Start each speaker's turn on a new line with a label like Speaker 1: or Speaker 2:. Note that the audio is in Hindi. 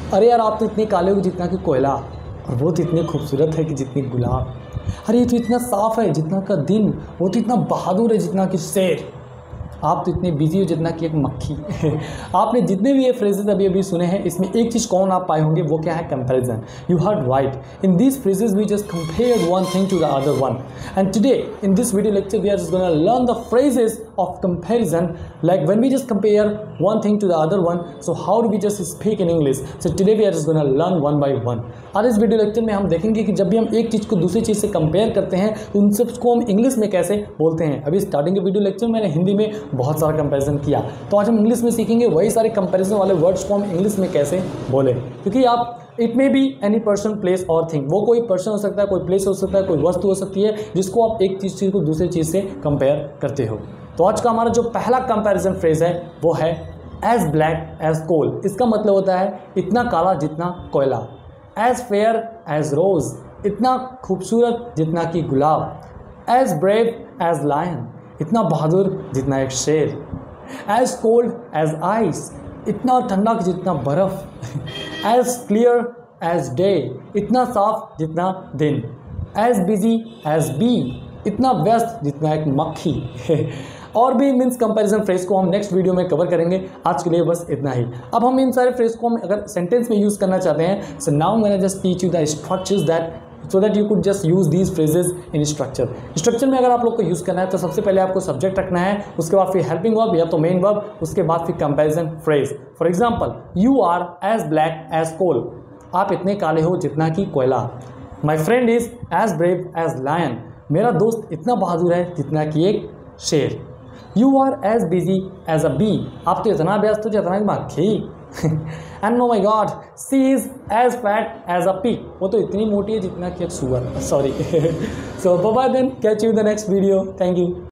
Speaker 1: अरे यार आप तो इतने काले हो जितना कि कोयला, और वो तो इतनी खूबसूरत है कि जितनी गुलाब। अरे ये तो इतना साफ है जितना का दिन, वो तो इतना बहादुर है जितना कि शेर। आप तो इतने बिजी हो जितना कि एक मक्खी। आपने जितने भी ये फ्रेजेस अभी अभी सुने हैं, इसमें एक चीज़ कौन आप पाए होंगे, वो क्या है, comparison. You heard right. In this phrases we just compared one thing to the other one, and today in this video lecture we are just going to learn the phrases of comparison, like when we just compare one thing to the other one, so how do we just speak in English. So today we are just going to learn one by one. आज इस वीडियो लेक्चर में हम देखेंगे कि जब भी हम एक चीज़ को दूसरी चीज़ से कंपेयर करते हैं तो उन सबको हम इंग्लिश में कैसे बोलते हैं। अभी स्टार्टिंग के वीडियो लेक्चर में मैंने हिंदी में बहुत सारा कंपैरिजन किया, तो आज हम इंग्लिश में सीखेंगे वही सारे कंपैरिजन वाले वर्ड्स को हम इंग्लिश में कैसे बोले। क्योंकि आप it may be any person, place और थिंग, वो कोई पर्सन हो सकता है, कोई प्लेस हो सकता है, कोई वस्तु हो सकती है जिसको आप एक चीज़ को दूसरी चीज़ से कंपेयर करते हो। तो आज का हमारा जो पहला कंपैरिजन फ्रेज है वो है एज ब्लैक एज कोल। इसका मतलब होता है इतना काला जितना कोयला। एज फेयर एज रोज, इतना खूबसूरत जितना कि गुलाब। एज ब्रेव एज लायन, इतना बहादुर जितना एक शेर। एज कोल्ड एज आइस, इतना ठंडा जितना बर्फ़। एज क्लियर एज डे, इतना साफ जितना दिन। एज बिजी एज बी, इतना व्यस्त जितना एक मक्खी। और भी मीन्स कंपैरिजन फ्रेज को हम नेक्स्ट वीडियो में कवर करेंगे। आज के लिए बस इतना ही। अब हम इन सारे फ्रेज को हम अगर सेंटेंस में यूज़ करना चाहते हैं, सो नाउ मैंने just teach you the structures that so that you could just use these phrases in structure में अगर आप लोग को यूज़ करना है तो सबसे पहले आपको सब्जेक्ट रखना है, उसके बाद फिर हेल्पिंग वर्ब या तो मेन वर्ब, उसके बाद फिर comparison phrase. For example, you are as black as coal, आप इतने काले हो जितना कि कोयला। My friend is as brave as lion, मेरा दोस्त इतना बहादुर है जितना कि एक शेर। You are as busy as a bee, आप तो इतना व्यस्त हो जितना कि मक्खी। And no my god, she is as fat as a pig, वो तो इतनी मोटी है जितना कि एक सुअर। Sorry. So bye bye then, catch you in the next video. Thank you.